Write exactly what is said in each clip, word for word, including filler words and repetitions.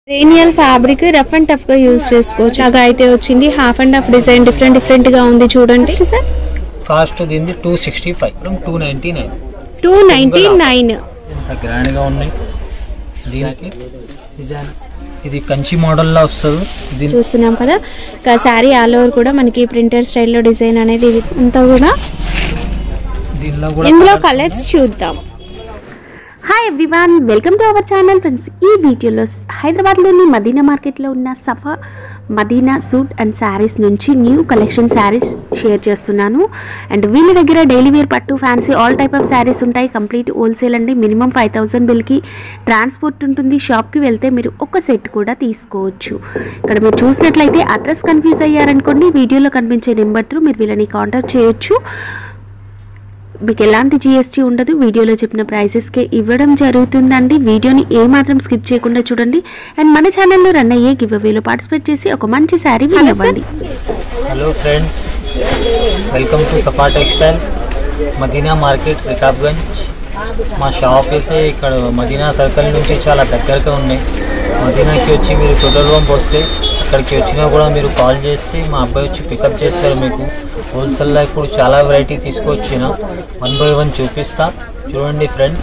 రేనియల్ fabric rough and tough గా use చేసుకోవచ్చు. అగా అయితే వచ్చింది half and half design different different గా ఉంది చూడండి సార్. కాస్ట్ దీనిది two sixty five from two ninety nine two ninety nine ఎంత గ్రాండ్ గా ఉన్నాయి. దీనికి డిజైన్ ఇది కంచి మోడల్ లా వస్తుంది. దీని చూస్తున్నాం కదా ఇంకా శారీ ఆల్ ఓవర్ కూడా మనకి ప్రింటర్ స్టైల్లో డిజైన్ అనేది అంతా కూడా. దీనిలో కూడా ఇందులో కలర్స్ చూద్దాం. Hi everyone, welcome to our channel friends. ఈ వీడియోలో హైదరాబాద్లోని మదీనా మార్కెట్లో ఉన్న సఫా మదీనా సూట్ అండ్ శారీస్ నుంచి న్యూ కలెక్షన్ శారీస్ షేర్ చేస్తున్నాను. అండ్ వీళ్ళ దగ్గర డైలీ వేర్ పట్టు fancy all type of saris ఉంటాయి. కంప్లీట్ హోల్సేల్ అండి. మినిమం ఫైవ్ థౌసండ్ బిల్కి ట్రాన్స్పోర్ట్ ఉంటుంది. షాప్కి వెళ్తే మీరు ఒక సెట్ కూడా తీసుకోవచ్చు. ఇక్కడ మీరు చూసినట్లయితే అడ్రస్ కన్ఫ్యూజ్ అయ్యారనుకోండి, వీడియోలో కనిపించే నెంబర్ త్రూ మీరు వీళ్ళని కాంటాక్ట్ చేయొచ్చు. మీకు ఎలాంటి జిఎస్టీ ఉండదు. వీడియోలో చెప్పిన ప్రైసెస్కే ఇవ్వడం జరుగుతుందండి. వీడియోని ఏమాత్రం స్కిప్ చేయకుండా చూడండి. అండ్ మన ఛానల్లో రన్ అయ్యే గివ్ అవేలో పార్టిసిపేట్ చేసి ఒక మంచి శారీ వినవ్వండి. Hello friends, welcome to Safa textile Madina market Rikabganj. మా షాప్ అయితే ఇక్కడ మదీనా సర్కిల్ నుంచి చాలా దగ్గరగా ఉన్నాయి. మదీనాకి వచ్చి మీరు పెట్రోల్ పంప్ వస్తే అక్కడికి వచ్చినా కూడా మీరు కాల్ చేసి మా అబ్బాయి వచ్చి పికప్ చేస్తారు. మీకు హోల్సేల్లో ఇప్పుడు చాలా వెరైటీ తీసుకొచ్చిన వన్ బై వన్ చూపిస్తా. చూడండి ఫ్రెండ్స్.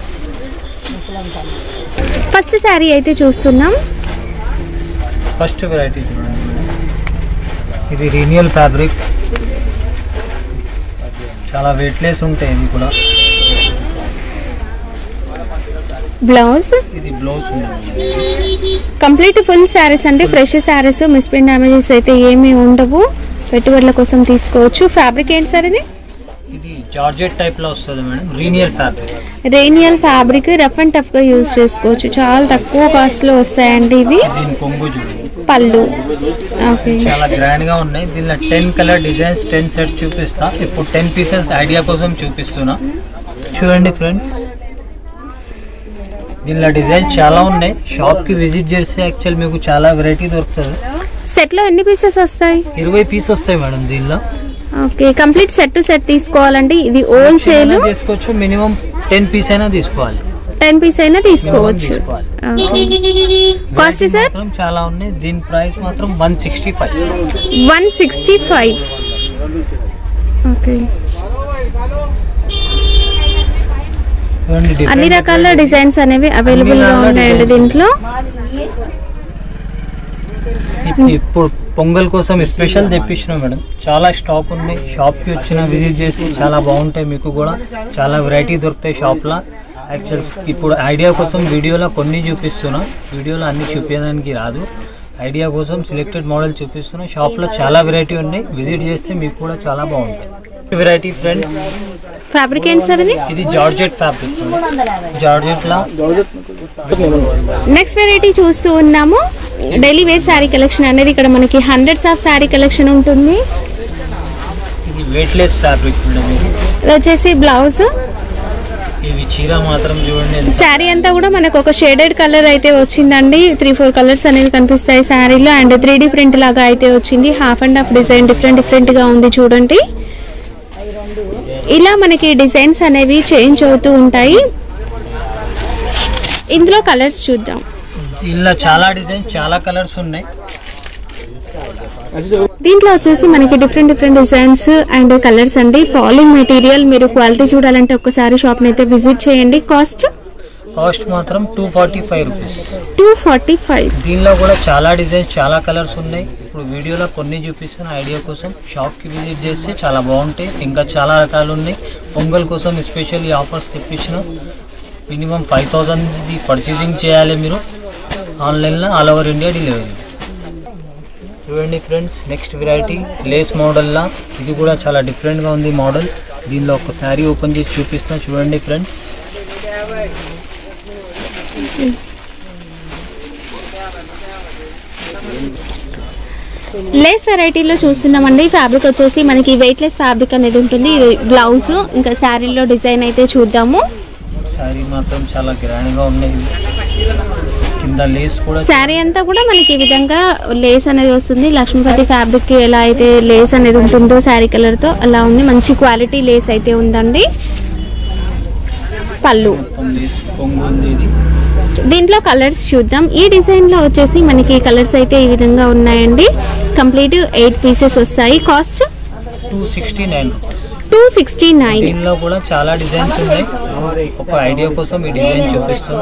ఫస్ట్ శారీ అయితే చూస్తున్నాం. ఫస్ట్ వెరైటీ చూడండి. ఇది రీనియల్ ఫ్యాబ్రిక్, చాలా వెయిట్లెస్ ఉంటాయి. ఇది కూడా బ్లౌజ్, ఇది బ్లౌజ్ కంప్లీట్ ఫుల్ శారీస్ అంటే ఫ్రెష్ శారీస్, మిస్ప్రింట్ డ్యామేజెస్ అయితే ఏమీ ఉండవు. పెట్టుబడుల కోసం తీసుకోవచ్చు. ఫ్యాబ్రిక్ ఏంటి సార్ ఇది? ఇది జార్జెట్ టైప్ లో వస్తుంది మేడం. రీనియల్ ఫ్యాబ్రిక్ రేనియల్ ఫ్యాబ్రిక్ రఫ్ అండ్ టఫ్ గా యూజ్ చేసుకోవచ్చు. చాలా తక్కువ కాస్ట్ లో వస్తాయండి ఇవి. దీని కొంగు చూడండి, పళ్ళు ఓకే, చాలా గ్రాండ్ గా ఉన్నాయి. దీనిలో ten colour designs, ten sets చూపిస్తా. ఇప్పుడు టెన్ పీసెస్ ఐడియా కోసం చూపిస్తున్నా. చూడండి ఫ్రెండ్స్, దీనిలో డిజైన్ చాలా ఉన్నాయి. షాప్ కి విజిట్ చేస్తే యాక్చువల్ మీకు చాలా వెరైటీ దొరుకుతుంది. సెట్ లో ఎన్ని పీసెస్ వస్తాయి? ఇరవై పీస్ వస్తాయి మేడం దీనిలో. Okay, complete set to set తీసుకోవాలంటే ఇది హోల్సేల్ తీసుకోవచ్చు. మినిమం టెన్ పీస్ అయినా తీసుకోవాలి. టెన్ పీస్ అయినా తీసుకోవచ్చు. కాస్ట్ సార్ చాలా ఉన్నాయి. దీని ప్రైస్ మాత్రం one sixty five one sixty five okay. అన్ని రకాల డిజైన్స్ అనేవి అవైలబుల్ గా ఉన్నాయండి దీంట్లో. ఇప్పుడు పొంగల్ కోసం స్పెషల్ తెప్పించిన మేడం. చాలా స్టాక్ ఉన్నాయి. షాప్ కి వచ్చిన విజిట్ చేసి చాలా బాగుంటాయి. మీకు కూడా చాలా వెరైటీ దొరుకుతాయి షాప్ లో. యాక్చువల్ ఇప్పుడు ఐడియా కోసం వీడియోలో కొన్ని చూపిస్తున్నా. వీడియోలో అన్ని చూపించడానికి రాదు. ఐడియా కోసం సెలెక్టెడ్ మోడల్ చూపిస్తున్నా. షాప్ లో చాలా వెరైటీ ఉన్నాయి. విజిట్ చేస్తే మీకు కూడా చాలా బాగుంటాయి వెరైటీ ఫ్రెండ్స్. ఫ్యాబ్రిక్ ఏంటి సార్ ఇది? ఇది జార్జెట్ ఫ్యాబ్రిక్, జార్జెట్ లా. నెక్స్ట్ వెరైటీ చూస్తూ ఉన్నాము. డైలీ వేర్ శారీ కలెక్షన్ అనేది ఇక్కడ మనకి హండ్రెడ్స్ ఆఫ్ శారీ కలెక్షన్ ఉంటుంది. ఇది వెయిట్లెస్ ఫ్యాబ్రిక్ ఉంటుంది. ఇది వచ్చేసి బ్లౌజ్. ఇవి చీర మాత్రం చూడండి. శారీ అంతా కూడా మనకు ఒక షేడెడ్ కలర్ అయితే వచ్చిందండి. త్రీ ఫోర్ కలర్స్ అనేవి కనిపిస్తాయి శారీలో. అండ్ త్రీ డి ప్రింట్ లాగా అయితే వచ్చింది. Half and half design different different గా ఉంది చూడండి. ఇలా మనకి డిజైన్స్ అనేవి చేంజ్ అవుతూ ఉంటాయి. ఇందులో కలర్స్ చూద్దాం. ఇలా చాలా డిజైన్, చాలా కలర్స్ ఉన్నాయి. దీంట్లో వచ్చేసి మనకి different different designs and colours అండి. Falling material. మీరు క్వాలిటీ చూడాలంటే ఒక్కసారి షాప్ ని అయితే విజిట్ చేయండి. కాస్ట్ కాస్ట్ మాత్రం two forty five rupees two forty five దీనిలో కూడా చాలా డిజైన్స్, చాలా కలర్స్ ఉన్నాయి. ఇప్పుడు వీడియోలో కొన్ని చూపిస్తున్న ఐడియా కోసం. షాప్ కి విజిట్ చేస్తే చాలా బాగుంటాయి. ఇంకా చాలా రకాలు ఉన్నాయి. పొంగల్ కోసం స్పెషల్ ఈ ఆఫర్స్ తెప్పించిన. మినిమం ఫైవ్ థౌసండ్ పర్చేసింగ్ చేయాలి మీరు ఆన్లైన్లో. All over India delivery. చూడండి ఫ్రెండ్స్, నెక్స్ట్ వెరైటీ లేస్ మోడల్లా. ఇది కూడా చాలా డిఫరెంట్గా ఉంది మోడల్. దీనిలో ఒక శారీ ఓపెన్ చేసి చూపిస్తున్నా. చూడండి ఫ్రెండ్స్, లేస్ వెరైటీలో చూస్తున్నామండి. ఫ్యాబ్రిక్ వచ్చేసి మనకి వెయిట్ లెస్ ఫ్యాబ్రిక్ అనేది ఉంటుంది. బ్లౌజ్ ఇంకా శారీలో డిజైన్ అయితే చూద్దాము. శారీ మాత్రం చాలా గ్రాండ్ గా ఉన్నాయి. కింద లేస్ కూడా. శారీ అంతా కూడా మనకి ఈ విధంగా లేస్ అనేది వస్తుంది. లక్ష్మీపతి ఫ్యాబ్రిక్ కి ఎలా అయితే లేస్ అనేది ఉంటుందో శారీ కలర్ తో అలా ఉంది. మంచి క్వాలిటీ లేస్ అయితే ఉందండి. పళ్ళు కొంగు ఉంది. ఇది దీంట్లో కలర్స్ చూద్దాం. ఈ డిజైన్ లో వచ్చేసి మనకి కలర్స్ అయితే ఈ విధంగా ఉన్నాయండి. కంప్లీట్ ఎయిట్ పీసెస్ వస్తాయి. Cost two sixty nine two sixty nine. దీనిలో కూడా చాలా డిజైన్స్ ఉన్నాయి. ఒక ఐడియా కోసం ఈ డిజైన్ చూపిస్తున్నా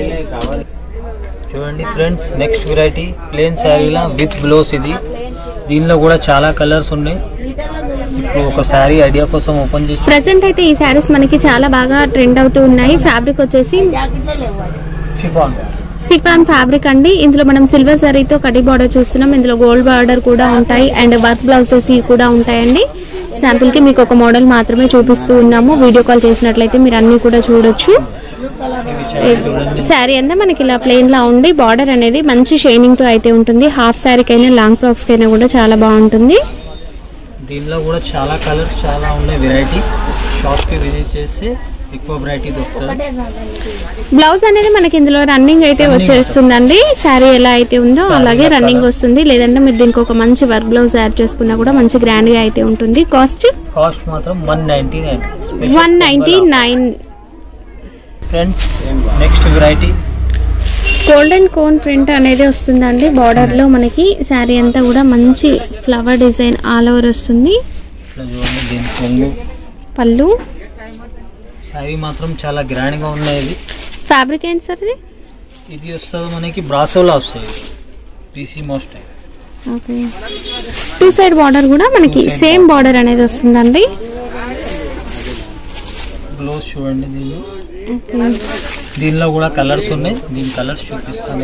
చూడండి ఫ్రెండ్స్. నెక్స్ట్ వెరైటీ ప్లేన్ శారీలా విత్ బ్లౌజ్. ఇది దీనిలో కూడా చాలా కలర్స్ ఉన్నాయి. ఇప్పుడు ఒక శారీ ఐడియా కోసం ఓపెన్ చేసి ప్రెసెంట్ అయితే ఈ శారీస్ మనకి చాలా బాగా ట్రెండ్ అవుతూ ఉన్నాయి. ఫ్యాబ్రిక్ వచ్చేసి షిఫాన్ సిఫాన్ ఫ్యాబ్రిక్ అండి. ఇందులో మనం సిల్వర్ జరీతో కడి బార్డర్ చూస్తున్నాం. ఇందులో గోల్డ్ బార్డర్ కూడా ఉంటాయి అండ్ వర్క్ బ్లౌజెస్ కూడా ఉంటాయండి. శాంపుల్ కి మీకు ఒక మోడల్ మాత్రమే చూపిస్తూ ఉన్నాము. వీడియో కాల్ చేసినట్లయితే మీరు అన్ని కూడా చూడొచ్చు. శారీ అంతా మనకి ఇలా ప్లెయిన్ లా ఉండి బార్డర్ అనేది మంచి షైనింగ్ తో అయితే ఉంటుంది. హాఫ్ శారీకి అయినా లాంగ్ ఫ్రాక్స్ కైనా కూడా చాలా బాగుంటుంది. దీనిలో కూడా చాలా కలర్స్ చాలా ఉన్నాయి. వెరైటీ షాప్ కి విజిట్ చేస్తే ఎక్కువ వెరైటీ దొరుకుతుంది. బ్లౌజ్ అనేది మనకి ఇందులో రన్నింగ్ అయితే వచ్చేస్తుందండి. శారీ ఎలా అయితే ఉందో అలాగే రన్నింగ్ వస్తుంది. లేదంటే మీరు దీనికి ఒక మంచి వర్క్ బ్లౌజ్ యాడ్ చేసుకున్నా కూడా మంచి గ్రాండ్ గా అయితే ఉంటుంది. కాస్ట్ కాస్ట్ మాత్రం one ninety nine one ninety nine. Friends next variety golden cone print అనేది వస్తుందండి. బార్డర్ లో మనకి శారీ అంతా కూడా మంచి ఫ్లవర్ డిజైన్ ఆల్ ఓవర్ వస్తుంది. పళ్ళు శారీ మాత్రం చాలా గ్రాండ్ గా ఉన్నాయి. ఫ్యాబ్రిక్ ఏంటి సార్ ఇది? ఇది వస్తుంది మనకి బ్రాసోలా వస్తుంది. పీసీ most okay. Two side border కూడా మనకి సేమ్ బార్డర్ అనేది వస్తుందండి. బ్లౌజ్ చూడండి. దీనిలో దీనిలో కూడా కలర్స్ ఉన్నాయి. దీని కలర్స్ చూపిస్తాను.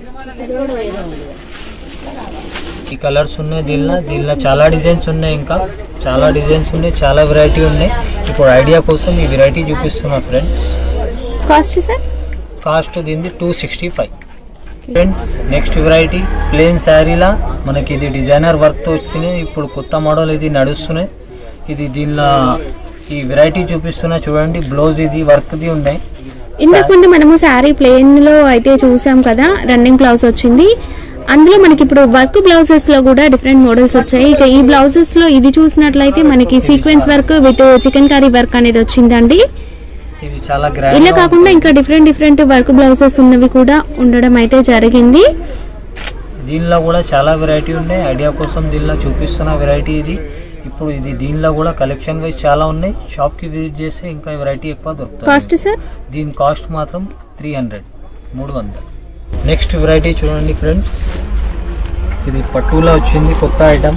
ఈ కలర్స్ ఉన్నాయి. దీనిలో దీనిలో చాలా డిజైన్స్ ఉన్నాయి. ఇంకా చాలా డిజైన్స్ ఉన్నాయి. చాలా వెరైటీ ఉన్నాయి. ఇప్పుడు ఐడియా కోసం ఈ వెరైటీ చూపిస్తున్నా ఫ్రెండ్స్. Cost sir? కాస్ట్ దీనిది two sixty five. Friends next variety plain శారీలా మనకి ఇది డిజైనర్ వర్క్ తో వచ్చినాయి. ఇప్పుడు కొత్త మోడల్ ఇది నడుస్తున్నాయి. ఇది దీనిలో ఈ వెరైటీ చూపిస్తున్నా చూడండి. బ్లౌజ్ ఇది వర్క్ ది ఉన్నాయి. ఇంతకు ముందు మనము శారీ ప్లెయిన్ లో అయితే చూసాం కదా, రన్నింగ్ బ్లౌజ్ వచ్చింది. అందులో మనకి ఇప్పుడు వర్క్ బ్లౌజెస్ లో కూడా డిఫరెంట్ మోడల్స్ వచ్చాయి. ఇక ఈ బ్లౌజెస్ లో ఇది చూసినట్లయితే మనకి sequence work with chikankari work అనేది వచ్చిందండి. ఇది చాలా గ్రాండ్. ఇలా కాకుండా ఇంకా డిఫరెంట్ డిఫరెంట్ వర్క్ బ్లౌజెస్ ఉన్నవి కూడా ఉండడం అయితే జరిగింది. దీనిలో కూడా చాలా వెరైటీ ఉన్నాయి. ఐడియా కోసం దీనిలో చూపిస్తున్న వెరైటీ ఇది. ఇప్పుడు ఇది దీనిలో కూడా కలెక్షన్ వైజ్ చాలా ఉన్నాయి. షాప్ కి విజిట్ చేస్తే ఇంకా వెరైటీ ఎక్కువ దొరుకుతుంది. Cost sir? దీని కాస్ట్ మాత్రం త్రీ హండ్రెడ్ మూడు వందలు. నెక్స్ట్ వెరైటీ చూడండి ఫ్రెండ్స్. ఇది పట్టులో వచ్చింది కొత్త ఐటమ్.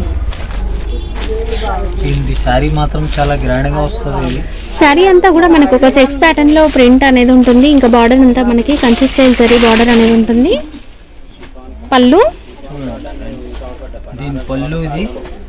దీని శారీ మాత్రం చాలా గ్రాండ్ గా వస్తుంది. ఇది శారీ అంతా కూడా మనకు ఒక చెక్స్ ప్యాటర్న్ లో ప్రింట్ అనేది ఉంటుంది. ఇంకా బార్డర్ అంతా మనకి కంచి స్టైల్ జరీ బార్డర్ అనేది ఉంటుంది. పళ్ళు దీని పళ్ళు ఇది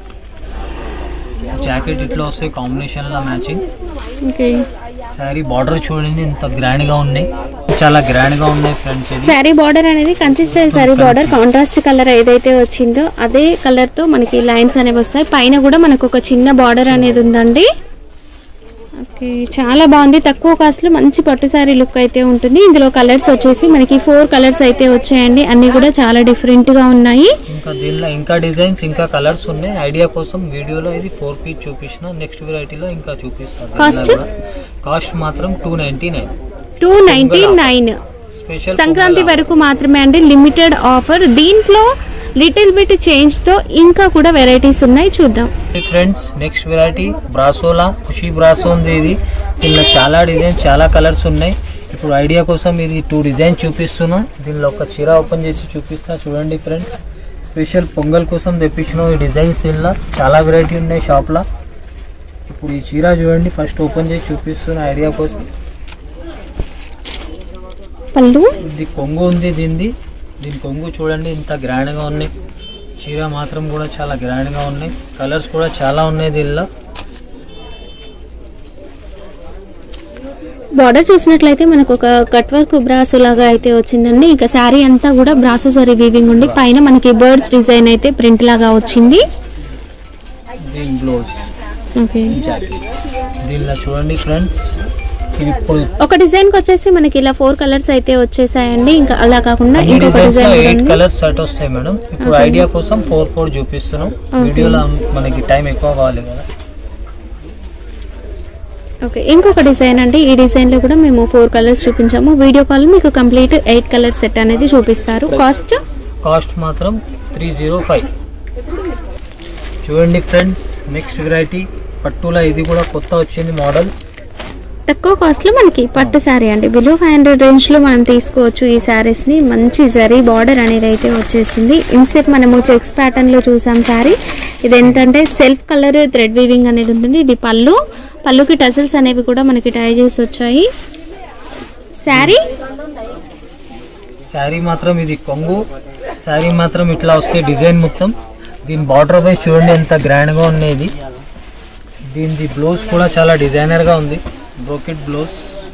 జాకెట్ ఇట్లా వస్తాయి కాంబినేషన్ లో మ్యాచింగ్. ఓకే. శారీ బార్డర్ చూడండి ఎంత గ్రాండ్ గా ఉన్నాయి. చాలా గ్రాండ్ గా ఉన్నాయి ఫ్రెండ్స్. శారీ బార్డర్ అనేది Kanchi style sari border. Contrast colour ఏదైతే వచ్చిందో అదే కలర్ తో మనకి లైన్స్ అనేవి వస్తాయి. పైన కూడా మనకు ఒక చిన్న బార్డర్ అనేది ఉందండి. ఓకే, చాలా బాగుంది. తక్కువ కాస్ట్ లో మంచి పట్టు శారీ లుక్ అయితే ఉంటుంది. ఇందులో కలర్స్ వచ్చేసి మనకి ఫోర్ కలర్స్ అయితే వచ్చాయండి. అన్ని కూడా చాలా డిఫరెంట్ గా ఉన్నాయి. ఇంకా దీనిలో ఇంకా డిజైన్స్ ఇంకా కలర్స్ ఉన్నాయి. ఐడియా కోసం వీడియోలో ఇది ఫోర్ పీస్ చూపించిన. నెక్స్ట్ వెరైటీలో ఇంకా చూపిస్తాను. కాస్ట్ కాస్ట్ మాత్రం two ninety nine two ninety nine special Sankranti వరకు మాత్రమే అండి. Limited offer. దీంట్లో లిటిల్ బిట్ చేంజ్ తో ఇంకా కూడా వెరైటీస్ ఉన్నాయి. చూద్దాం ఫ్రెండ్స్. నెక్స్ట్ వెరైటీ బ్రాసోలా ఖుషి బ్రాసో ఉంది. ఇది దీనిలో చాలా డిజైన్ చాలా కలర్స్ ఉన్నాయి. ఇప్పుడు ఐడియా కోసం ఇది టూ డిజైన్ చూపిస్తున్నా. దీనిలో ఒక చీర ఓపెన్ చేసి చూపిస్తా చూడండి ఫ్రెండ్స్. స్పెషల్ పొంగల్ కోసం తెప్పించిన ఈ డిజైన్స్. దీనిలో చాలా వెరైటీ ఉన్నాయి షాప్ లో. ఇప్పుడు ఈ చీర చూడండి ఫస్ట్ ఓపెన్ చేసి చూపిస్తున్నా ఐడియా కోసం. పళ్ళు ఇది కొంగు ఉంది. దీనిది దీని కొంగు చూడండి ఇంత గ్రాండ్ గా ఉన్నాయి. చీర మాత్రం కూడా చాలా గ్రాండ్ గా ఉన్నాయి. కలర్స్ కూడా చాలా ఉన్నాయి. దీనిలో బార్డర్ చూసినట్లయితే మనకు ఒక కట్ వర్క్ బ్రాసో లాగా అయితే వచ్చిందండి. ఇంకా శారీ అంతా కూడా బ్రాసో సారీ వీవింగ్ ఉండి పైన మనకి బర్డ్స్ డిజైన్ అయితే ప్రింట్ లాగా వచ్చింది. దీని బ్లౌజ్ ఓకే. దీనిలో చూడండి ఫ్రెండ్స్. ఇప్పుడు ఒక డిజైన్ కి వచ్చేసి మనకి ఇలా ఫోర్ కలర్స్ అయితే వచ్చేసాయండి. ఇంకా అలా కాకుండా ఇంకొక డిజైన్ ఎయిట్ కలర్స్ సెట్ వస్తాయి మేడం. ఇప్పుడు ఐడియా కోసం ఫోర్ ఫోర్ చూపిస్తున్నాం. వీడియోలో మనకి టైం ఎక్కువ కావాలి కదా. ఓకే, ఇంకొక డిజైన్ అండి. ఈ డిజైన్ లో కూడా మేము ఫోర్ కలర్స్ చూపించాము. వీడియో కాల్ మీకు కంప్లీట్ ఎయిట్ కలర్ సెట్ అనేది చూపిస్తారు. కాస్ట్ కాస్ట్ మాత్రం త్రీ జీరో ఫైవ్. చూడండి ఫ్రెండ్స్, నెక్స్ట్ వెరైటీ పట్టులో ఇది కూడా కొత్త వచ్చింది మోడల్. తక్కువ కాస్ట్ లో మనకి పట్టు శారీ అండి. బిలో ఫైవ్ హండ్రెడ్ రేంజ్ లో మనం తీసుకోవచ్చు ఈ శారీస్ ని. మంచి జరీ బార్డర్ అనేది అయితే వచ్చేసింది. ఇన్సేపు మనము చెక్స్ ప్యాటర్న్ లో చూసాం శారీ. ఇది ఏంటంటే సెల్ఫ్ కలర్ థ్రెడ్ వీవింగ్ అనేది ఉంటుంది. ఇది పళ్ళు, పళ్ళుకి టజల్స్ అనేవి కూడా మనకి టై చేసి వచ్చాయి. శారీ శారీ మాత్రం ఇది కొంగు. శారీ మాత్రం ఇట్లా వస్తే డిజైన్ మొత్తం. దీని బార్డర్ వైజ్ చూడండి ఎంత గ్రాండ్ గా ఉండేది. దీని బ్లౌజ్ కూడా చాలా డిజైనర్ గా ఉంది. బ్రోకెట్ బ్లౌజ్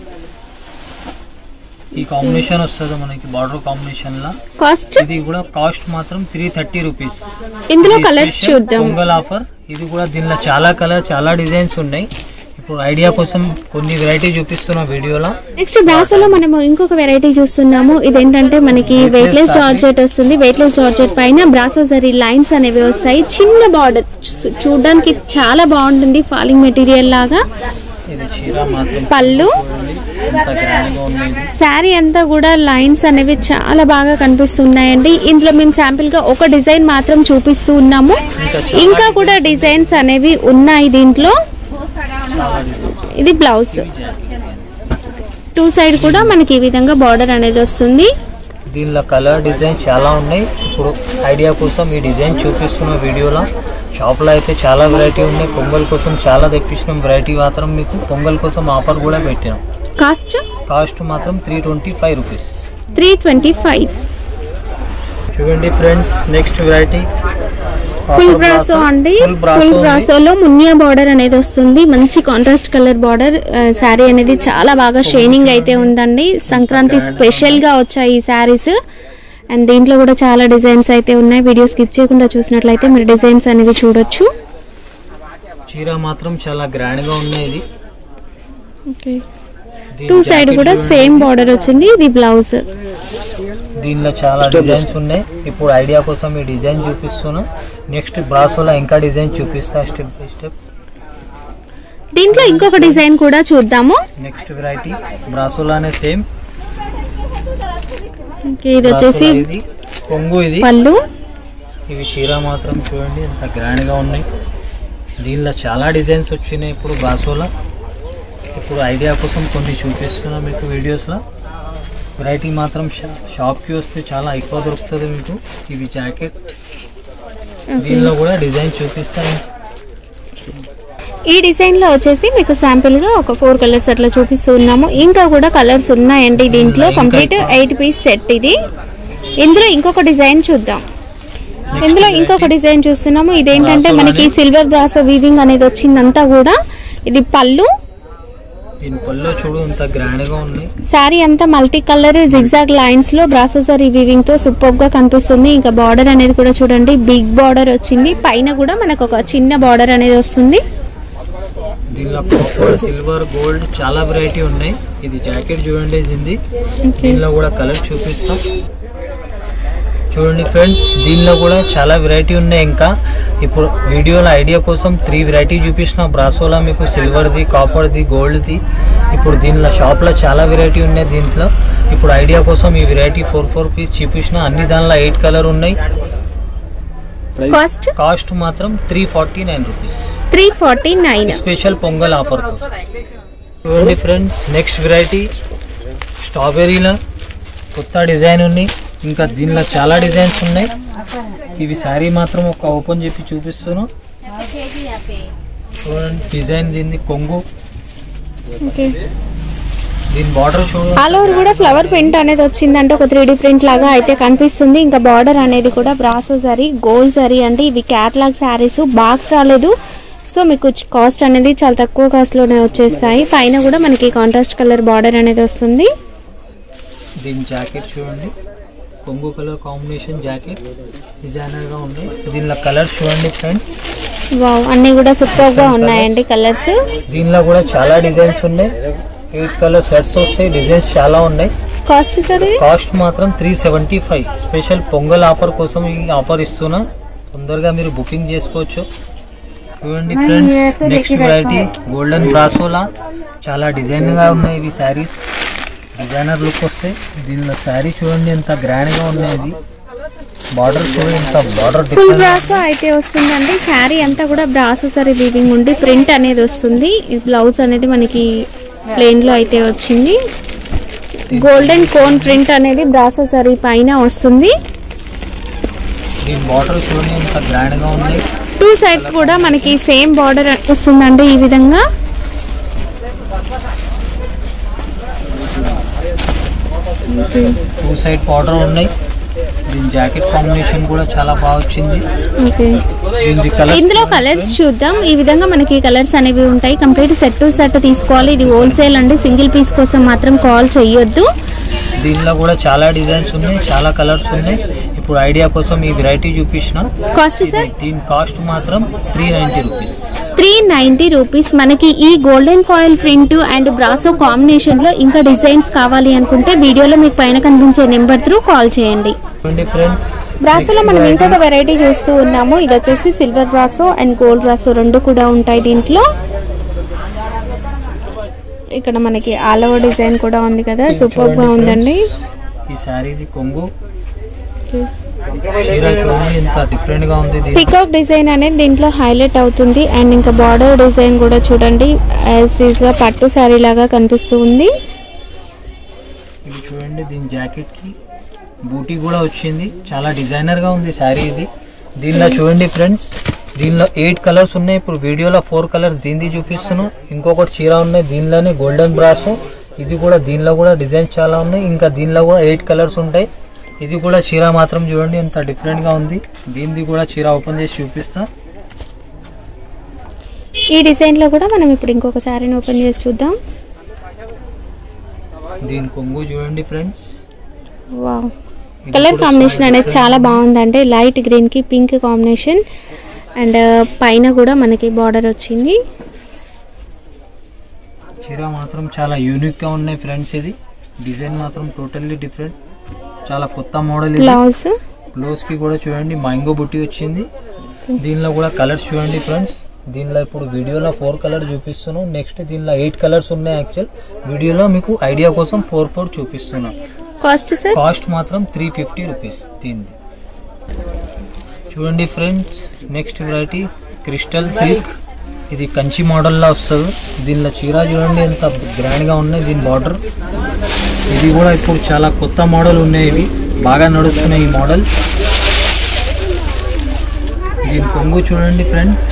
ఈ కాంబినేషన్ వస్తుంది మనకి బార్డర్ కాంబినేషన్ లా. కాస్ట్ ఇది కూడా కాస్ట్ మాత్రం త్రీ థర్టీ రూపీస్. ఇందులో కలర్స్ చూద్దాం. పొంగల్ ఆఫర్. ఇది కూడా దీనిలో చాలా కలర్ చాలా డిజైన్స్ ఉన్నాయి. ఇప్పుడు ఐడియా కోసం కొన్ని వెరైటీ చూపిస్తున్నా వీడియోలో. నెక్స్ట్ బ్రాసోలో మనము ఇంకొక వెరైటీ చూస్తున్నాము. ఇదేంటంటే మనకి వెయిట్ లెస్ జార్జెట్ వస్తుంది. వెయిట్ లెస్ జార్జెట్ పైన బ్రాసో జరీ లైన్స్ అనేవి వస్తాయి. చిన్న బార్డర్ చూడడానికి చాలా బాగుంటుంది. ఫాలింగ్ మెటీరియల్ లాగా. ఇది చీర మాత్రం పళ్ళు, శారీ అంతా కూడా లైన్స్ అనేవి చాలా బాగా కనిపిస్తున్నాయండి. ఇందులో మేము శాంపిల్ గా ఒక డిజైన్ మాత్రం చూపిస్తూ ఉన్నాము. ఇంకా కూడా డిజైన్స్ అనేవి ఉన్నాయి దీంట్లో. ఇది బ్లౌజ్. టూ సైడ్ కూడా మనకి ఈ విధంగా బార్డర్ అనేది వస్తుంది. దీనిలో కలర్ డిజైన్ చాలా ఉన్నాయి. ఇప్పుడు ఐడియా కోసం ఈ డిజైన్ చూపిస్తున్న వీడియోలో. షాప్లో అయితే చాలా వెరైటీ ఉన్నాయి. పొంగల్ కోసం చాలా తెప్పించినాం వెరైటీ. మాత్రం మీకు పొంగల్ కోసం ఆఫర్ కూడా పెట్టినాం. కాస్ట్ కాస్ట్ మాత్రం three twenty five rupees. Three twenty five. చూడండి friends, next variety full brasso అండి. ఫుల్ బ్రాసోలో మునియా బార్డర్ అనేది వస్తుంది. మంచి కాంట్రాస్ట్ కలర్ బార్డర్. శారీ అనేది చాలా బాగా షైనింగ్ అయితే ఉందండి. సంక్రాంతి స్పెషల్ గా వచ్చాయి ఈ శారీస్. అండ్ దీంట్లో కూడా చాలా డిజైన్స్ అయితే ఉన్నాయి. వీడియో స్కిప్ చేయకుండా చూసినట్లయితే మీరు డిజైన్స్ అనేది చూడొచ్చు. చీర మాత్రం చాలా గ్రాండ్ గా ఉన్నాయి. ఇది ఓకే, టూ సైడ్ కూడా సేమ్ బార్డర్ వచ్చింది. ఇది బ్లౌజ్. దీనిలో చాలా డిజైన్స్ ఉన్నాయి. ఇప్పుడు ఐడియా కోసం ఈ డిజైన్ చూపిస్తున్నా. నెక్స్ట్ బ్రాసోలో ఇంకా డిజైన్ చూపిస్తా స్టెప్ బై స్టెప్. దీంట్లో ఇంకొక డిజైన్ కూడా చూద్దాము. నెక్స్ట్ వెరైటీ బ్రాసోలానే సేమ్. ఇది వచ్చేసి కొంగు, ఇది పళ్ళు. ఇవి చీర మాత్రం చూడండి ఎంత గ్రాండ్ గా ఉన్నాయి. దీనిలో చాలా డిజైన్స్ వచ్చినాయి ఇప్పుడు బ్రాసోలో. ఇప్పుడు ఐడియా కోసం కొన్ని చూపిస్తున్నా మీకు వీడియోస్లో. వెరైటీ మాత్రం షాప్కి వస్తే చాలా ఎక్కువ దొరుకుతుంది మీకు. ఇవి జాకెట్. దీనిలో కూడా డిజైన్ చూపిస్తాను. ఈ డిజైన్ లో వచ్చేసి మీకు శాంపిల్ గా ఒక ఫోర్ కలర్స్ అట్లా చూపిస్తూ ఉన్నాము. ఇంకా కూడా కలర్స్ ఉన్నాయండి దీంట్లో. కంప్లీట్ ఎయిట్ పీస్ సెట్ ఇది. ఇందులో ఇంకొక డిజైన్ చూద్దాం. ఇందులో ఇంకొక డిజైన్ చూస్తున్నాము. ఇదేంటంటే మనకి సిల్వర్ బ్రాసో వీవింగ్ అనేది వచ్చిందంతా కూడా. ఇది పళ్ళు. దీని పళ్ళు చూడు ఎంత గ్రాండ్ గా ఉంది. శారీ అంతా మల్టీ కలర్ జిగ్జాగ్ లైన్స్ లో బ్రాసో జరీ వీవింగ్ తో సూపర్ గా కనిపిస్తుంది. ఇంకా బార్డర్ అనేది కూడా చూడండి బిగ్ బార్డర్ వచ్చింది. పైన కూడా మనకు ఒక చిన్న బార్డర్ అనేది వస్తుంది. దీనిలో కాపర్, సిల్వర్, గోల్డ్ చాలా వెరైటీ ఉన్నాయి. ఇది జాకెట్ చూడండి. దీన్ని దీనిలో కూడా కలర్ చూపిస్తాం. చూడండి ఫ్రెండ్స్, దీనిలో కూడా చాలా వెరైటీ ఉన్నాయి. ఇంకా ఇప్పుడు వీడియోలో ఐడియా కోసం త్రీ వెరైటీ చూపించిన బ్రాసోలా మీకు. సిల్వర్ది, కాపర్ది, గోల్డ్ది. ఇప్పుడు దీనిలో షాప్లో చాలా వెరైటీ ఉన్నాయి దీంట్లో. ఇప్పుడు ఐడియా కోసం ఈ వెరైటీ ఫోర్ ఫోర్ పీస్ చూపించిన. అన్ని దానిలో ఎయిట్ కలర్ ఉన్నాయి. కాస్ట్ కాస్ట్ మాత్రం three forty nine rupees. Three forty nine special Pongal offer. చూడండి ఫ్రెండ్స్, నెక్స్ట్ వెరైటీ స్ట్రాబెర్రీలో కొత్త డిజైన్ ఉంది. ఇంకా దీనిలో చాలా డిజైన్స్ ఉన్నాయి. ఇవి శారీ మాత్రం ఒక ఓపెన్ చెప్పి చూపిస్తాను. చూడండి డిజైన్. దీన్ని కొంగు. దీని బార్డర్ చూడండి. ఆల్ ఓవర్ కూడా ఫ్లవర్ ప్రింట్ అనేది వచ్చిందంటే ఒక త్రీ డి ప్రింట్ లాగా అయితే కనిపిస్తుంది. ఇంకా బార్డర్ అనేది కూడా బ్రాసో జరీ, గోల్డ్ జరీ అంటే ఇవి క్యాట్లాగ్ శారీస్. బాక్స్ రాలేదు. సో మీకు కాస్ట్ అనేది చాలా తక్కువ కాస్ట్ లోనే వచ్చేస్తాయి. పైన కూడా మనకి కాంట్రాస్ట్ కలర్ బార్డర్ అనేది వస్తుంది. దీని జాకెట్ చూడండి. కొంగు కలర్ కాంబినేషన్ జాకెట్ డిజైనర్ గా ఉంది. దీనిలో కలర్స్ చూడండి ఫ్రెండ్స్. వావ్, అన్ని కూడా సూపర్ గా ఉన్నాయండి కలర్స్. దీనిలో కూడా చాలా డిజైన్స్ ఉన్నాయి. ఎయిట్ కలర్ సెట్స్ వస్తాయి. డిజైన్స్ చాలా ఉన్నాయి. కాస్ట్ సార్ కాస్ట్ మాత్రం three seventy five. Special Pongal offer కోసం ఈ ఆఫర్ ఇస్తున్నా. తొందరగా మీరు బుకింగ్ చేసుకోవచ్చు. చూడండి ఫ్రెండ్స్, నెక్స్ట్ వెరైటీ గోల్డెన్ బ్రాసోలా. చాలా డిజైన్ గా ఉన్నాయి ఇవి శారీస్, డిజైనర్ లుక్ వస్తాయి. దీనిలో శారీ చూడండి ఎంత గ్రాండ్ గా ఉన్నాయి. ఇది బార్డర్ చూడండి ఎంత బార్డర్ ఫుల్ బ్రాసో అయితే వస్తుందండి. శారీ అంతా కూడా బ్రాసో సరీ వీవింగ్ ఉండి ప్రింట్ అనేది వస్తుంది. ఈ బ్లౌజ్ అనేది మనకి ప్లెయిన్ లో అయితే వచ్చింది. గోల్డెన్ కోన్ ప్రింట్ అనేది బ్రాసో సరీ పైన వస్తుంది. దీని బార్డర్ చూడండి ఎంత గ్రాండ్ గా ఉంది. టూ సైడ్స్ కూడా మనకి సేమ్ బార్డర్ వస్తుందండి. ఈ విధంగా టూ సైడ్ బార్డర్ ఉన్నాయి. దీని జాకెట్ కాంబినేషన్ కూడా చాలా బాగా వచ్చింది. ఇందులో కలర్స్ చూద్దాం. ఈ విధంగా మనకి కలర్స్ అనేవి ఉంటాయి. కంప్లీట్ సెట్ టు సెట్ తీసుకోవాలి. ఇది హోల్సేల్ అండి, సింగిల్ పీస్ కోసం మాత్రం కాల్ చేయొద్దు. దీనిలో కూడా చాలా డిజైన్స్ ఉన్నాయి, చాలా కలర్స్ ఉన్నాయి. ఇప్పుడు ఐడియా కోసం ఈ వెరైటీ చూపించిన. Cost sir? దీని కాస్ట్ మాత్రం three ninety rupees three ninety rupees. మనకి ఈ golden foil print and brasso combination లో ఇంకా డిజైన్స్ కావాలి అనుకుంటే వీడియోలో మీకు పైన కనిపించే నెంబర్ త్రూ కాల్ చేయండి. బ్రాసోలో మనం ఇంకొక వెరైటీ చూస్తూ ఉన్నాము. ఇది వచ్చేసి silver brasso and gold brasso రెండు కూడా ఉంటాయి దీంట్లో. ఇక్కడ మనకి ఆల్ ఓవర్ డిజైన్ కూడా ఉంది కదా, సూపర్ గా ఉందండి. ఈ సారీది కొంగు ఎంత డిఫరెంట్ గా ఉంది. పికాక్ డిజైన్ అనేది దీంట్లో హైలైట్ అవుతుంది. అండ్ ఇంకా బార్డర్ డిజైన్ కూడా చూడండి యాజ్ ఈజ్ గా పట్టు సారీ లాగా కనిపిస్తూ ఉంది. ఇది చూడండి, దీని జాకెట్ కి బూటీ కూడా వచ్చింది. చాలా డిజైనర్ గా ఉంది సారీ ఇది. దీనిలో చూడండి ఫ్రెండ్స్, దీనిలో ఎయిట్ కలర్స్ ఉన్నాయి. ఇప్పుడు వీడియోలో ఫోర్ కలర్స్ దీనిది చూపిస్తున్నాం. ఇంకొకటి చీర ఉన్నాయి దీనిలోనే గోల్డెన్ బ్రాసో. ఇది కూడా దీనిలో కూడా డిజైన్స్ చాలా ఉన్నాయి. ఇంకా దీనిలో కూడా ఎయిట్ కలర్స్ ఉంటాయి. ఇది కూడా చీర మాత్రం చూడండి ఎంత డిఫరెంట్ గా ఉంది. దీనిది కూడా చీర ఓపెన్ చేసి చూపిస్తా. ఈ డిజైన్ లో కూడా మనం ఇప్పుడు ఇంకొక సారీని ఓపెన్ చేసి చూద్దాం. దీని కొంగు చూడండి ఫ్రెండ్స్. వావ్, కలర్ కాంబినేషన్ అనేది చాలా బాగుందంటే లైట్ గ్రీన్ కి పింక్ కాంబినేషన్. అండ్ పైన కూడా మనకి బార్డర్ వచ్చింది. చీర మాత్రం చాలా యూనిక్ గా ఉన్నాయి ఫ్రెండ్స్. ఇది డిజైన్ మాత్రం టోటల్లీ డిఫరెంట్, చాలా కొత్త మోడల్. బ్లౌజ్ బ్లౌజ్ కి కూడా చూడండి మ్యాంగో బుట్టి వచ్చింది. దీనిలో కూడా కలర్స్ చూడండి ఫ్రెండ్స్. దీనిలో ఇప్పుడు వీడియోలో ఫోర్ కలర్ చూపిస్తున్నాం. నెక్స్ట్ దీనిలో ఎయిట్ కలర్స్ ఉన్నాయి. యాక్చువల్ వీడియోలో మీకు ఐడియా కోసం ఫోర్ ఫోర్ చూపిస్తున్నాం. Cost sir? కాస్ట్ మాత్రం త్రీ ఫిఫ్టీ రూపీస్ దీనిది. చూడండి friends, next variety crystal silk. ఇది కంచి మోడల్ లా వస్తుంది. దీనిలో చీర చూడండి ఎంత గ్రాండ్ గా ఉన్నాయి. దీని బార్డర్ ఇది కూడా ఇప్పుడు చాలా కొత్త మోడల్ ఉన్నాయి. ఇవి బాగా నడుస్తున్నాయి ఈ మోడల్. దీని కొంగు చూడండి ఫ్రెండ్స్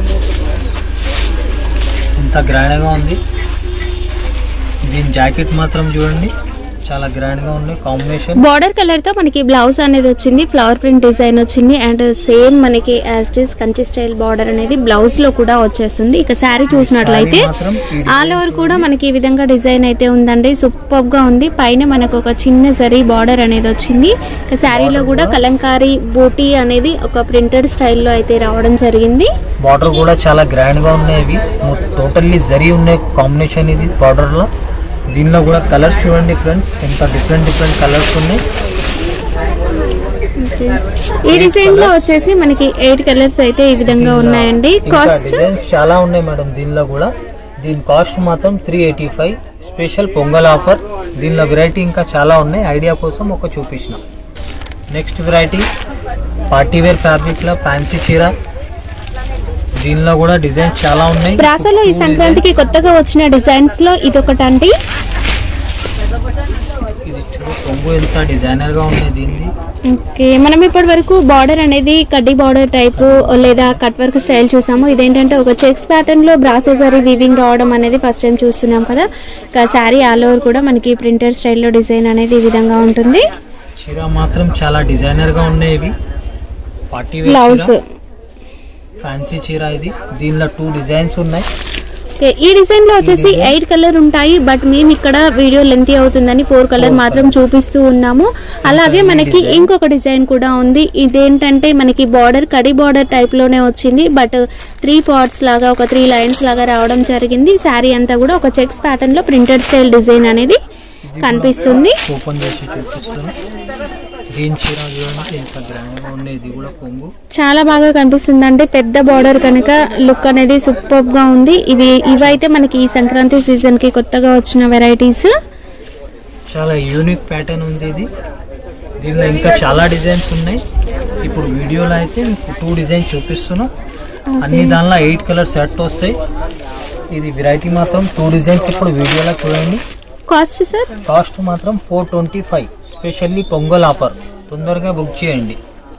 ఎంత గ్రాండ్ గా ఉంది. దీని జాకెట్ మాత్రం చూడండి చాలా గ్రాండ్ గా ఉంది. కాంబినేషన్ బార్డర్ కలర్ తో మనకి బ్లౌజ్ అనేది వచ్చింది. ఫ్లవర్ ప్రింట్ డిజైన్ వచ్చింది. అండ్ సేమ్ మనకి as it is Kanchi style border అనేది బ్లౌజ్ లో కూడా వచ్చేస్తుంది. ఇక శారీ చూసినట్లయితే ఆల్ ఓవర్ కూడా మనకి ఈ విధంగా డిజైన్ అయితే ఉందండి. సూపర్ గా ఉంది. పైన మనకు ఒక చిన్న జరీ బార్డర్ అనేది వచ్చింది. ఇక శారీలో కూడా కలంకారీ బూటీ అనేది ఒక ప్రింటెడ్ స్టైల్లో అయితే రావడం జరిగింది. బార్డర్ కూడా చాలా గ్రాండ్ గా ఉన్నాయి. ఇవి టోటల్లీ జరీ ఉన్నాయి కాంబినేషన్ ఇది బార్డర్ లో. దీనిలో కూడా కలర్స్ చూడండి ఫ్రెండ్స్ ఎంత డిఫరెంట్ డిఫరెంట్ కలర్స్ ఉన్నాయి. ఈ డిజైన్ లో వచ్చేసి మనకి ఎయిట్ కలర్స్ అయితే ఈ విధంగా ఉన్నాయండి. కాస్ట్ చాలా ఉన్నాయి మేడం దీనిలో కూడా. దీని కాస్ట్ మాత్రం three eighty five special Pongal offer. దీనిలో వెరైటీ ఇంకా చాలా ఉన్నాయి. ఐడియా కోసం ఒక చూపించిన. నెక్స్ట్ వెరైటీ పార్టీవేర్ ఫ్యాబ్రిక్ లో ఫ్యాన్సీ చీర. దీనిలో కూడా డిజైన్స్ చాలా ఉన్నాయి. బ్రాసోలో ఈ సంక్రాంతికి కొత్తగా వచ్చిన డిజైన్స్ లో ఇది ఒకటండి. ఇది చూడు కొంగు ఎంత డిజైనర్ గా ఉంది దీనిది. ఓకే, మనం ఇప్పటి వరకు బార్డర్ అనేది కడ్డీ బార్డర్ టైప్ లేదా కట్ వర్క్ స్టైల్ చూసాము. ఇదేంటంటే ఒక చెక్స్ ప్యాటర్న్ లో బ్రాసో సారీ వీవింగ్ రావడం అనేది ఫస్ట్ టైం చూస్తున్నాం కదా. ఇక శారీ ఆల్ ఓవర్ కూడా మనకి ప్రింటెడ్ స్టైల్లో డిజైన్ అనేది ఈ విధంగా ఉంటుంది. చీర మాత్రం చాలా డిజైనర్ గా ఉన్నాయి. ఇవి పార్టీ బ్లౌజ్ ఫ్యాన్సీ చీర ఇది. దీనిలో టూ డిజైన్స్ ఉన్నాయి. ఈ డిజైన్ లో వచ్చేసి ఎయిట్ కలర్ ఉంటాయి. బట్ మేము ఇక్కడ వీడియో లెంతీ అవుతుందని ఫోర్ కలర్ మాత్రం చూపిస్తూ ఉన్నాము. అలాగే మనకి ఇంకొక డిజైన్ కూడా ఉంది. ఇదేంటంటే మనకి బార్డర్ కడి బార్డర్ టైప్ లోనే వచ్చింది. బట్ త్రీ పార్ట్స్ లాగా ఒక త్రీ లైన్స్ లాగా రావడం జరిగింది. శారీ అంతా కూడా ఒక చెక్స్ ప్యాటర్న్ లో ప్రింటెడ్ స్టైల్ డిజైన్ అనేది కనిపిస్తుంది. ఓపెన్ చేసి చూపిస్తాను. దీని చీర చూడండి ఎంత గ్రాండ్ గా ఉంది. ఇది కూడా కొంగు చాలా బాగా కనిపిస్తుంది అంటే పెద్ద బార్డర్ కనుక లుక్ అనేది సూపర్ గా ఉంది. ఇవి ఇవైతే మనకి ఈ సంక్రాంతి సీజన్ కి కొత్తగా వచ్చిన వెరైటీస్. చాలా యూనిక్ ప్యాటర్న్ ఉంది ఇది. దీనిలో ఇంకా చాలా డిజైన్స్ ఉన్నాయి. ఇప్పుడు వీడియోలో అయితే మీకు టూ డిజైన్స్ చూపిస్తున్నా. అన్ని దానిలో ఎయిట్ కలర్ సెట్ వస్తాయి. ఇది వెరైటీ మాత్రం టూ డిజైన్స్ ఇప్పుడు వీడియోలో చూడండి. Cost sir? కాస్ట్ మాత్రం four twenty five specially Pongal offer. తొందరగా బుక్ చేయండి.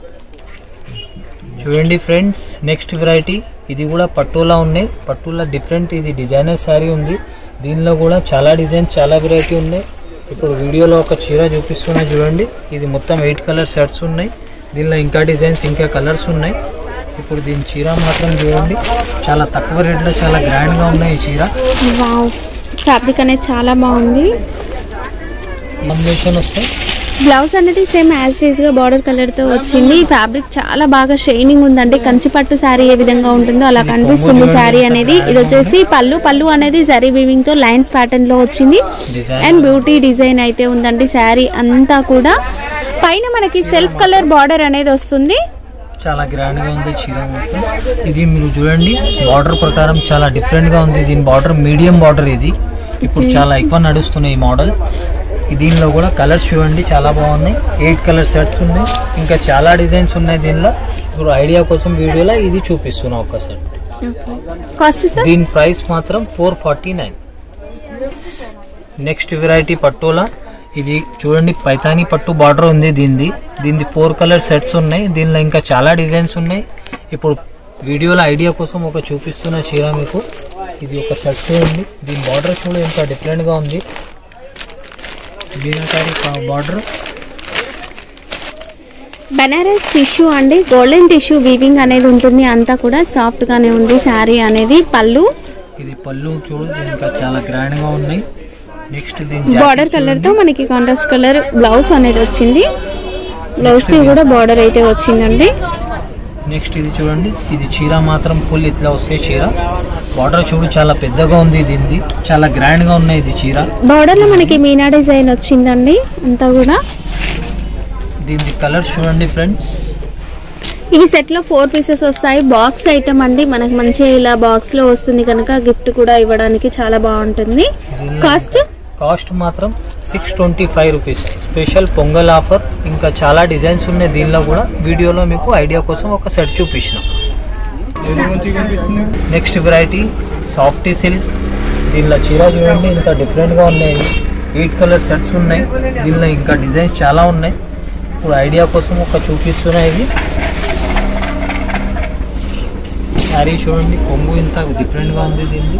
చూడండి ఫ్రెండ్స్, నెక్స్ట్ వెరైటీ ఇది కూడా పట్టులా ఉన్నాయి. పట్టులా డిఫరెంట్ ఇది డిజైనర్ శారీ ఉంది. దీనిలో కూడా చాలా డిజైన్ చాలా వెరైటీ ఉన్నాయి. ఇప్పుడు వీడియోలో ఒక చీర చూపిస్తున్నా చూడండి. ఇది మొత్తం ఎయిట్ కలర్ సెట్స్ ఉన్నాయి. దీనిలో ఇంకా డిజైన్స్ ఇంకా కలర్స్ ఉన్నాయి. ఇప్పుడు దీని చీర మాత్రం చూడండి, చాలా తక్కువ రేట్లో చాలా గ్రాండ్గా ఉన్నాయి ఈ చీర. వావ్, ఫ్యాబ్రిక్ అనేది చాలా బాగుంది. కాంబినేషన్ వస్తాయి. బ్లౌజ్ అనేది సేమ్ యాజ్ టీజ్ గా బార్డర్ కలర్ తో వచ్చింది. ఫ్యాబ్రిక్ చాలా బాగా షైనింగ్ ఉందండి. కంచి పట్టు శారీ ఏ విధంగా ఉంటుందో అలా కనిపిస్తుంది శారీ అనేది. ఇది వచ్చేసి పళ్ళు పళ్ళు అనేది జరీ వీవింగ్ తో లైన్స్ ప్యాటర్న్ లో వచ్చింది. అండ్ బ్యూటీ డిజైన్ అయితే ఉందండి శారీ అంతా కూడా. పైన మనకి సెల్ఫ్ కలర్ బార్డర్ అనేది వస్తుంది. చాలా గ్రాండ్ గా ఉంది చీర మొత్తం. ఇది మీరు చూడండి బార్డర్ ప్రకారం చాలా డిఫరెంట్ గా ఉంది. దీని బార్డర్ మీడియం బార్డర్. ఇది ఇప్పుడు చాలా ఎక్కువ నడుస్తున్నాయి ఈ మోడల్. దీనిలో కూడా కలర్స్ చూడండి చాలా బాగున్నాయి. ఎయిట్ కలర్ సెట్స్ ఉన్నాయి. ఇంకా చాలా డిజైన్స్ ఉన్నాయి దీనిలో. ఇప్పుడు ఐడియా కోసం వీడియోలో ఇది చూపిస్తున్నా ఒక సెట్. Cost sir? దీని ప్రైస్ మాత్రం four forty nine. Next variety పట్టులా. ఇది చూడండి పైతానీ పట్టు బార్డర్ ఉంది దీనిది. దీనిది ఫోర్ కలర్ సెట్స్ ఉన్నాయి. దీనిలో ఇంకా చాలా డిజైన్స్ ఉన్నాయి. ఇప్పుడు వీడియోలో ఐడియా కోసం ఒక చూపిస్తున్న చీర మీకు. ఇది ఒక సెట్ చూడండి. దీని బార్డర్ చూడ ఎంత డిఫరెంట్ గా ఉంది. మీనాకారి బార్డర్, బనారస్ టిష్యూ అండి. గోల్డెన్ టిష్యూ వీవింగ్ అనేది ఉంటుంది. అంతా కూడా సాఫ్ట్ గానే ఉంది శారీ అనేది. పళ్ళు, ఇది పళ్ళు చూడు ఇంకా చాలా గ్రాండ్ గా ఉన్నాయి. నెక్స్ట్ దీని బార్డర్ కలర్ తో మనకి కాంట్రాస్ట్ కలర్ బ్లౌజ్ అనేది వచ్చింది. బ్లౌజ్ కి కూడా బార్డర్ అయితే వచ్చిందండి. నెక్స్ట్ ఇది చూడండి. ఇది చీర మాత్రం ఫుల్ ఇట్లా వస్తే చీర. బార్డర్ చూడు చాలా పెద్దగా ఉంది. దీనిది చాలా గ్రాండ్ గా ఉన్నాయి. ఇది చీర బార్డర్ లో మనకి మీనా డిజైన్ వచ్చిందండి అంతా కూడా. దీని కలర్స్ చూడండి ఫ్రెండ్స్. ఇవి సెట్ లో ఫోర్ పీసెస్ వస్తాయి. బాక్స్ ఐటమ్ అండి. మనకి మంచిగా ఇలా బాక్స్ లో వస్తుంది కనుక గిఫ్ట్ కూడా ఇవ్వడానికి చాలా బాగుంటుంది. కాస్ట్? కాస్ట్ మాత్రం six twenty five rupees special Pongal offer. ఇంకా చాలా డిజైన్స్ ఉన్నాయి దీనిలో కూడా. వీడియోలో మీకు ఐడియా కోసం ఒక సెట్ చూపించిన. Next variety softy silk. దీనిలో చీర చూడండి ఇంత డిఫరెంట్ గా ఉన్నాయి. ఎయిట్ కలర్ సెట్స్ ఉన్నాయి. దీనిలో ఇంకా డిజైన్స్ చాలా ఉన్నాయి. ఇప్పుడు ఐడియా కోసం ఒక చూపిస్తున్నాయి. ఇది శారీ చూడండి కొంగు ఇంత డిఫరెంట్ గా ఉంది దీన్ని.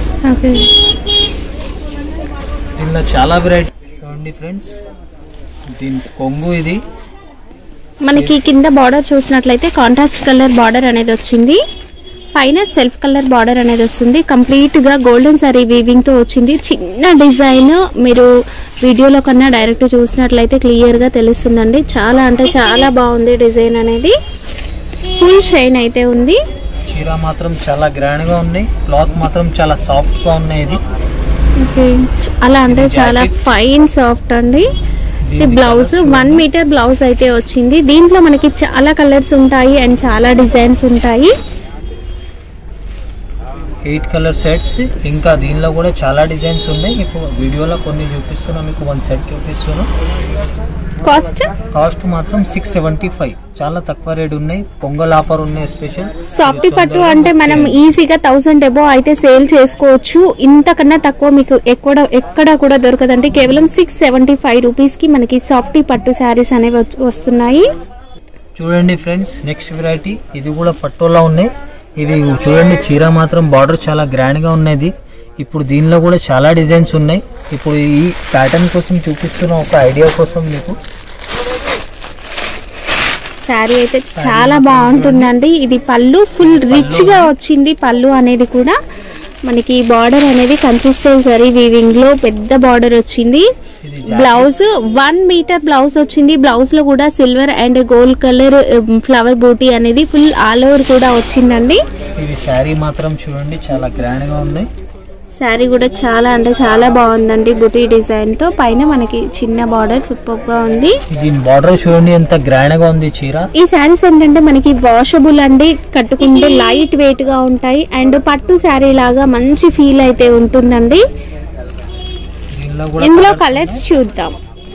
దీనిలో చాలా వెరైటీ చూడండి ఫ్రెండ్స్. దీని కొంగు ఇది మనకి కింద బార్డర్ చూసినట్లయితే కాంట్రాస్ట్ కలర్ బార్డర్ అనేది వచ్చింది. పైన సెల్ఫ్ కలర్ బార్డర్ అనేది వస్తుంది. కంప్లీట్ గా గోల్డెన్ సారీ వీవింగ్ తో వచ్చింది. చిన్న డిజైన్ మీరు వీడియోలో కన్నా డైరెక్ట్ చూసినట్లయితే క్లియర్ గా తెలుస్తుందండి. చాలా అంటే చాలా బాగుంది డిజైన్ అనేది. ఫుల్ షైన్ అయితే ఉంది. చీర మాత్రం చాలా గ్రాండ్ గా ఉన్నాయి. క్లాత్ మాత్రం చాలా సాఫ్ట్ గా ఉన్నాయి. ఇది అలా అంటే చాలా ఫైన్ సాఫ్ట్ అండి. బ్లౌజ్ వన్ మీటర్ బ్లౌజ్ అయితే వచ్చింది. దీంట్లో మనకి చాలా కలర్స్ ఉంటాయి అండ్ చాలా డిజైన్స్ ఉంటాయి. ఎయిట్ కలర్ సెట్స్ ఇంకా దీనిలో కూడా చాలా డిజైన్స్ ఉన్నాయి. ఇప్పుడు వీడియోలో కొన్ని చూపిస్తున్నా మీకు. వన్ సెట్ చూపిస్తున్నా. కాస్ట్? కాస్ట్ మాత్రం సిక్స్ సెవెంటీ ఫైవ్ చాలా తక్కువ రేట్ ఉన్నాయి. పొంగల్ ఆఫర్ ఉన్నాయి స్పెషల్. సాఫ్టీ పట్టు అంటే మనం ఈజీగా థౌసండ్ ఎబో అయితే సేల్ చేసుకోవచ్చు. ఇంతకన్నా తక్కువ మీకు ఎక్కడ ఎక్కడ కూడా దొరకదండి. కేవలం సిక్స్ సెవెంటీ ఫైవ్ రూపీస్ కి మనకి సాఫ్టీ పట్టు శారీస్ అనేవి వస్తున్నాయి. చూడండి ఫ్రెండ్స్, నెక్స్ట్ వెరైటీ ఇది కూడా పట్టులా ఉన్నాయి. ఇది చూడండి చీర మాత్రం బార్డర్ చాలా గ్రాండ్ గా ఉన్నది. ఇప్పుడు దీనిలో కూడా చాలా డిజైన్స్ ఉన్నాయి. ఇప్పుడు ఈ ప్యాటర్న్ కోసం చూపిస్తున్న ఒక ఐడియా కోసం మీకు. శారీ అయితే చాలా బాగుంటుందండి. ఇది పళ్ళు ఫుల్ రిచ్ గా వచ్చింది. పళ్ళు అనేది కూడా మనకి బార్డర్ అనేది కన్సిస్టెంట్ జరీ వీవింగ్ లో పెద్ద బార్డర్ వచ్చింది. బ్లౌజ్ వన్ మీటర్ బ్లౌజ్ వచ్చింది. బ్లౌజ్ లో కూడా silver and gold colour flower బూటీ అనేది ఫుల్ ఆల్ ఓవర్ కూడా వచ్చిందండి. ఇది శారీ మాత్రం చూడండి చాలా గ్రాండ్ గా ఉంది. శారీ కూడా చాలా అంటే చాలా బాగుందండి. బుటీ డిజైన్ తో పైన మనకి చిన్న బార్డర్ సూపర్ గా ఉంది. దీని బార్డర్ చూడండి ఎంత గ్రాండ్ గా ఉంది చీర. ఈ శారీస్ ఏంటంటే మనకి వాషబుల్ అండి, కట్టుకుంటే లైట్ వెయిట్ గా ఉంటాయి అండ్ పట్టు శారీ లాగా మంచి ఫీల్ అయితే ఉంటుందండి. ఇందులో కలర్స్ చూద్దాం.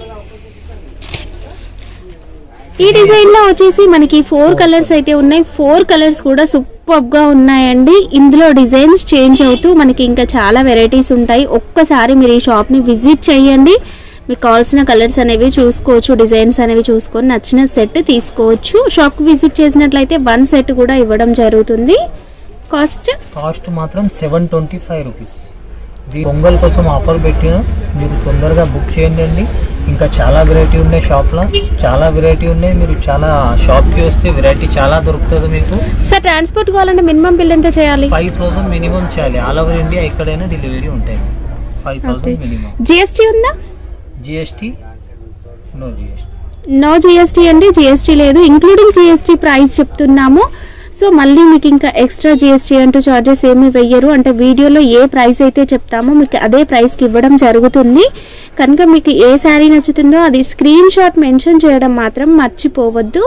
ఈ డిజైన్ లో వచ్చేసి మనకి ఫోర్ కలర్స్ అయితే ఉన్నాయి. ఫోర్ కలర్స్ కూడా సూపర్ గా ఉన్నాయండి. ఇందులో డిజైన్స్ చేంజ్ అవుతూ మనకి ఇంకా చాలా వెరైటీస్ ఉంటాయి. ఒక్కసారి మీరు ఈ షాప్ ని విజిట్ చేయండి. మీకు కావాల్సిన కలర్స్ అనేవి చూసుకోవచ్చు, డిజైన్స్ అనేవి చూసుకొని నచ్చిన సెట్ తీసుకోవచ్చు. షాప్ కి విజిట్ చేసినట్లయితే వన్ సెట్ కూడా ఇవ్వడం జరుగుతుంది. కాస్ట్ కాస్ట్ మాత్రం seven twenty five rupees. Pongal కోసం ఆఫర్ పెట్టిన మీరు తొందరగా బుక్ చేయండి అండి. ఇంకా చాలా వెరైటీ ఉన్నాయి షాప్లో, చాలా వెరైటీ ఉన్నాయి. మీరు చాలా షాప్కి వస్తే వెరైటీ చాలా దొరుకుతుంది మీకు. సార్ ట్రాన్స్పోర్ట్ కావాలంటే మినిమం బిల్ ఎంత చేయాలి? ఫైవ్ థౌసండ్ మినిమం చేయాలి. ఆల్ ఓవర్ ఇండియా ఎక్కడైనా డెలివరీ ఉంటాయి. Five thousand minimum. జిఎస్టీ ఉందా? GST no GST. No GST అండి, జిఎస్టీ లేదు. ఇంక్లూడింగ్ జిఎస్టీ ప్రైస్ చెప్తున్నాము. సో మళ్ళీ మీకు ఇంకా ఎక్స్ట్రా జిఎస్టీ అంటూ చార్జెస్ ఏమి వెయ్యరు. అంటే వీడియోలో ఏ ప్రైస్ అయితే చెప్తామో మీకు అదే ప్రైస్కి ఇవ్వడం జరుగుతుంది. కనుక మీకు ఏ శారీ నచ్చుతుందో అది స్క్రీన్ షాట్ మెన్షన్ చేయడం మాత్రం మర్చిపోవద్దు.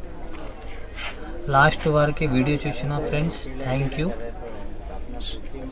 లాస్ట్ వరకు వీడియో చూసిన ఫ్రెండ్స్ థ్యాంక్ యూ.